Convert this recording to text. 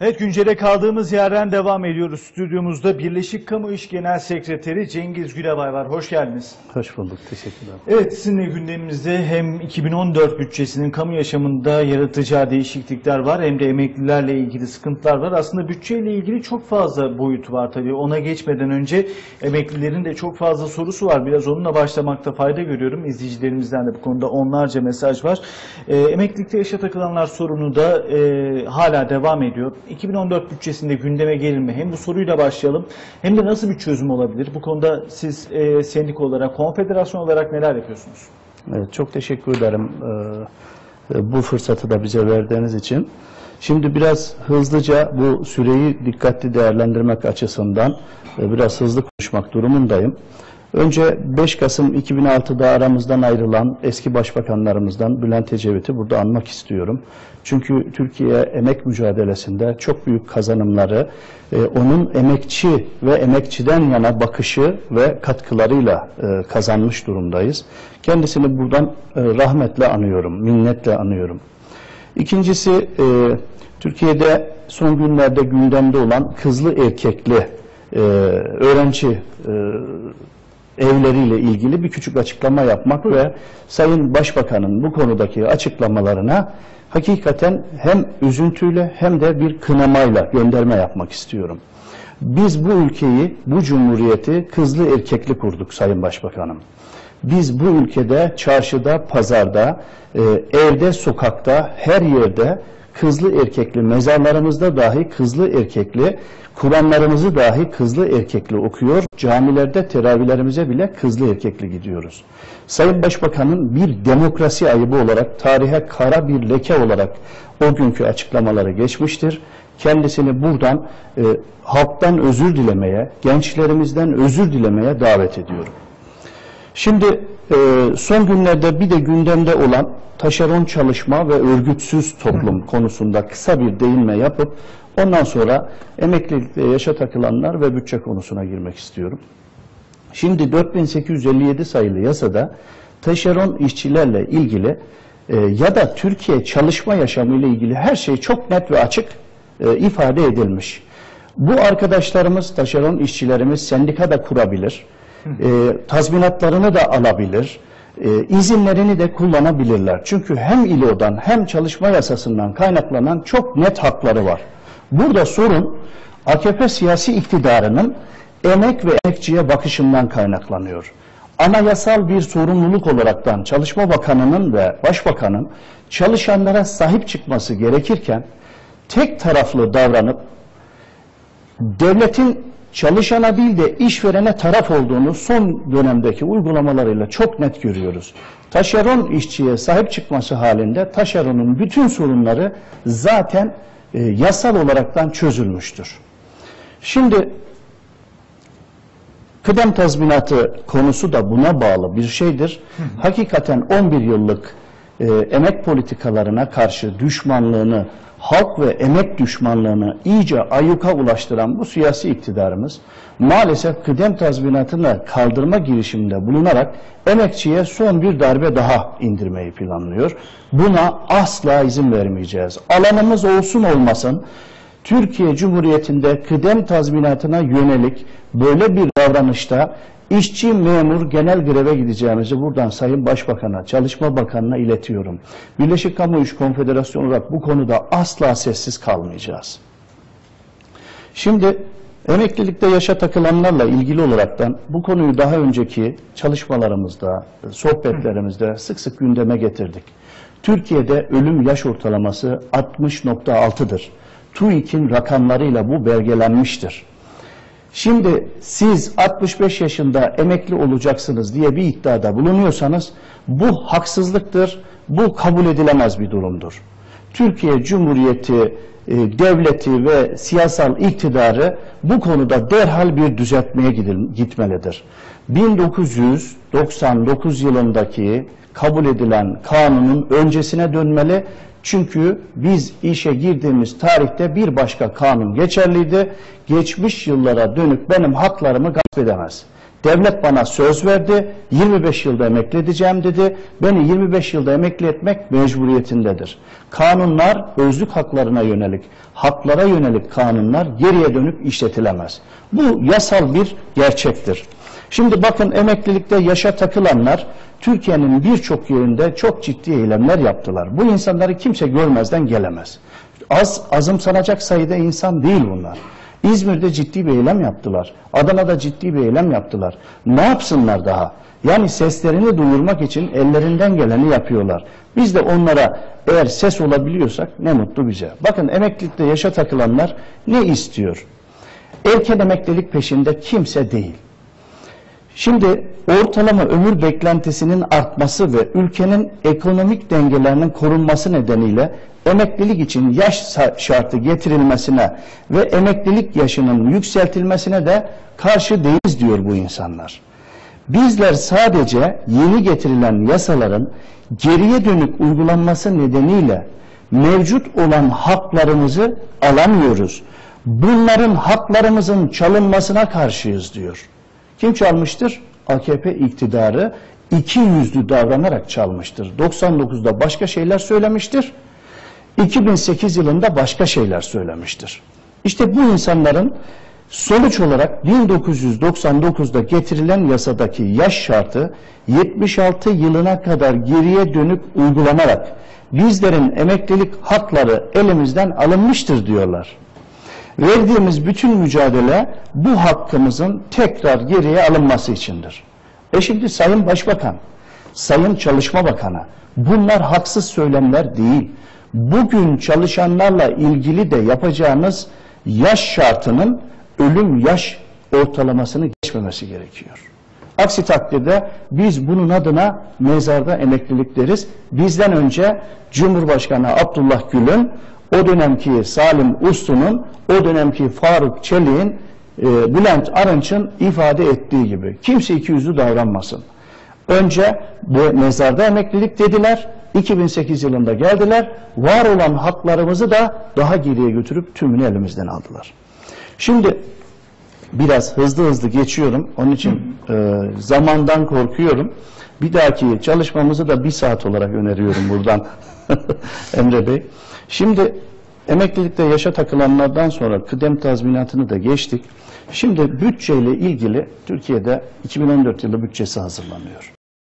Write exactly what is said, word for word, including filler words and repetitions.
Evet, güncele kaldığımız yerden devam ediyoruz. Stüdyomuzda Birleşik Kamu İş Genel Sekreteri Cengiz Gülebay var. Hoş geldiniz. Hoş bulduk. Teşekkürler. Evet, sizinle gündemimizde hem iki bin on dört bütçesinin kamu yaşamında yaratacağı değişiklikler var, hem de emeklilerle ilgili sıkıntılar var. Aslında bütçeyle ilgili çok fazla boyutu var tabii. Ona geçmeden önce emeklilerin de çok fazla sorusu var. Biraz onunla başlamakta fayda görüyorum. İzleyicilerimizden de bu konuda onlarca mesaj var. E, emeklilikte yaşa takılanlar sorunu da e, hala devam ediyor. iki bin on dört bütçesinde gündeme gelir mi? Hem bu soruyla başlayalım, hem de nasıl bir çözüm olabilir? Bu konuda siz e, sendika olarak, konfederasyon olarak neler yapıyorsunuz? Evet, çok teşekkür ederim e, bu fırsatı da bize verdiğiniz için. Şimdi biraz hızlıca bu süreyi dikkatli değerlendirmek açısından e, biraz hızlı konuşmak durumundayım. Önce beş Kasım iki bin altıda aramızdan ayrılan eski başbakanlarımızdan Bülent Ecevit'i burada anmak istiyorum. Çünkü Türkiye emek mücadelesinde çok büyük kazanımları, e, onun emekçi ve emekçiden yana bakışı ve katkılarıyla e, kazanmış durumdayız. Kendisini buradan e, rahmetle anıyorum, minnetle anıyorum. İkincisi, e, Türkiye'de son günlerde gündemde olan kızlı erkekli e, öğrenci e, evleriyle ilgili bir küçük açıklama yapmak ve Sayın Başbakan'ın bu konudaki açıklamalarına hakikaten hem üzüntüyle hem de bir kınamayla gönderme yapmak istiyorum. Biz bu ülkeyi, bu cumhuriyeti kızlı erkekli kurduk Sayın Başbakanım. Biz bu ülkede çarşıda, pazarda, evde, sokakta, her yerde kızlı erkekli, mezarlarımızda dahi kızlı erkekli, Kur'anlarımızı dahi kızlı erkekli okuyor, camilerde teravihlerimize bile kızlı erkekli gidiyoruz. Sayın Başbakan'ın bir demokrasi ayıbı olarak, tarihe kara bir leke olarak o günkü açıklamaları geçmiştir. Kendisini buradan e, halktan özür dilemeye, gençlerimizden özür dilemeye davet ediyorum. Şimdi e, son günlerde bir de gündemde olan taşeron çalışma ve örgütsüz toplum konusunda kısa bir değinme yapıp ondan sonra emeklilikte yaşa takılanlar ve bütçe konusuna girmek istiyorum. Şimdi dört bin sekiz yüz elli yedi sayılı yasada taşeron işçilerle ilgili e, ya da Türkiye çalışma yaşamı ile ilgili her şey çok net ve açık e, ifade edilmiş. Bu arkadaşlarımız, taşeron işçilerimiz sendika da kurabilir, e, tazminatlarını da alabilir, e, izinlerini de kullanabilirler. Çünkü hem İ L O'dan hem çalışma yasasından kaynaklanan çok net hakları var. Burada sorun A K P siyasi iktidarının emek ve emekçiye bakışından kaynaklanıyor. Anayasal bir sorumluluk olaraktan Çalışma Bakanı'nın ve Başbakan'ın çalışanlara sahip çıkması gerekirken tek taraflı davranıp devletin çalışana değil de işverene taraf olduğunu son dönemdeki uygulamalarıyla çok net görüyoruz. Taşeron işçiye sahip çıkması halinde taşeronun bütün sorunları zaten e, yasal olaraktan çözülmüştür. Şimdi kıdem tazminatı konusu da buna bağlı bir şeydir. Hı hı. Hakikaten on bir yıllık e, emek politikalarına karşı düşmanlığını, halk ve emek düşmanlığını iyice ayyuka ulaştıran bu siyasi iktidarımız maalesef kıdem tazminatını kaldırma girişiminde bulunarak emekçiye son bir darbe daha indirmeyi planlıyor. Buna asla izin vermeyeceğiz. Alanımız olsun olmasın Türkiye Cumhuriyeti'nde kıdem tazminatına yönelik böyle bir davranışta işçi memur genel greve gideceğimizi buradan Sayın Başbakan'a, Çalışma Bakanı'na iletiyorum. Birleşik Kamu İş Konfederasyonu olarak bu konuda asla sessiz kalmayacağız. Şimdi emeklilikte yaşa takılanlarla ilgili olaraktan bu konuyu daha önceki çalışmalarımızda, sohbetlerimizde sık sık gündeme getirdik. Türkiye'de ölüm yaş ortalaması altmış nokta altı'dır. TÜİK'in rakamlarıyla bu belgelenmiştir. Şimdi siz altmış beş yaşında emekli olacaksınız diye bir iddiada bulunuyorsanız bu haksızlıktır, bu kabul edilemez bir durumdur. Türkiye Cumhuriyeti e, devleti ve siyasal iktidarı bu konuda derhal bir düzeltmeye gitmelidir. bin dokuz yüz doksan dokuz yılındaki kabul edilen kanunun öncesine dönmeli. Çünkü biz işe girdiğimiz tarihte bir başka kanun geçerliydi. Geçmiş yıllara dönük benim haklarımı gasp edemez. Devlet bana söz verdi, yirmi beş yılda emekli edeceğim dedi. Beni yirmi beş yılda emekli etmek mecburiyetindedir. Kanunlar özlük haklarına yönelik, haklara yönelik kanunlar geriye dönüp işletilemez. Bu yasal bir gerçektir. Şimdi bakın, emeklilikte yaşa takılanlar Türkiye'nin birçok yerinde çok ciddi eylemler yaptılar. Bu insanları kimse görmezden gelemez. Az azımsanacak sayıda insan değil bunlar. İzmir'de ciddi bir eylem yaptılar. Adana'da ciddi bir eylem yaptılar. Ne yapsınlar daha? Yani seslerini duyurmak için ellerinden geleni yapıyorlar. Biz de onlara eğer ses olabiliyorsak ne mutlu bize. Bakın, emeklilikte yaşa takılanlar ne istiyor? Erken emeklilik peşinde kimse değil. Şimdi ortalama ömür beklentisinin artması ve ülkenin ekonomik dengelerinin korunması nedeniyle emeklilik için yaş şartı getirilmesine ve emeklilik yaşının yükseltilmesine de karşı değiliz diyor bu insanlar. Bizler sadece yeni getirilen yasaların geriye dönük uygulanması nedeniyle mevcut olan haklarımızı alamıyoruz. Bunların haklarımızın çalınmasına karşıyız diyor. Kim çalmıştır? A K P iktidarı iki yüzlü davranarak çalmıştır. doksan dokuzda başka şeyler söylemiştir. iki bin sekiz yılında başka şeyler söylemiştir. İşte bu insanların sonuç olarak bin dokuz yüz doksan dokuzda getirilen yasadaki yaş şartı yetmiş altı yılına kadar geriye dönük uygulanarak bizlerin emeklilik hakları elimizden alınmıştır diyorlar. Verdiğimiz bütün mücadele bu hakkımızın tekrar geriye alınması içindir. E şimdi Sayın Başbakan, Sayın Çalışma Bakanı, bunlar haksız söylemler değil. Bugün çalışanlarla ilgili de yapacağınız yaş şartının ölüm yaş ortalamasını geçmemesi gerekiyor. Aksi takdirde biz bunun adına mezarda emeklilik deriz. Bizden önce Cumhurbaşkanı Abdullah Gül'ün, o dönemki Salim Uslu'nun, o dönemki Faruk Çelik'in, e, Bülent Arınç'ın ifade ettiği gibi kimse iki yüzlü davranmasın. Önce bu mezarda emeklilik dediler, iki bin sekiz yılında geldiler, var olan haklarımızı da daha geriye götürüp tümünü elimizden aldılar. Şimdi biraz hızlı hızlı geçiyorum, onun için e, zamandan korkuyorum. Bir dahaki çalışmamızı da bir saat olarak öneriyorum buradan Emre Bey. Şimdi emeklilikte yaşa takılanlardan sonra kıdem tazminatını da geçtik. Şimdi bütçeyle ilgili Türkiye'de iki bin on dört yılı bütçesi hazırlanıyor.